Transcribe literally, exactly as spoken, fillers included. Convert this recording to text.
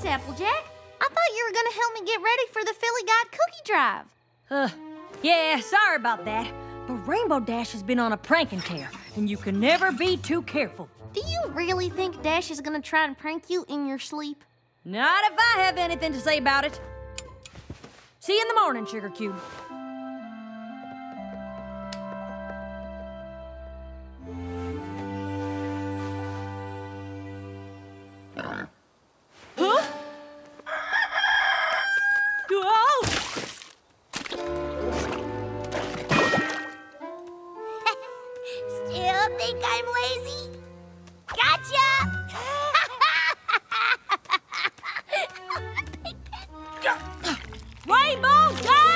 Applejack. I thought you were gonna help me get ready for the Philly Guide cookie drive. Uh, yeah, sorry about that. But Rainbow Dash has been on a pranking tear, and you can never be too careful. Do you really think Dash is gonna try and prank you in your sleep? Not if I have anything to say about it. See you in the morning, Sugar Cube. Huh? Whoa! Still think I'm lazy? Gotcha! Rainbow Dash!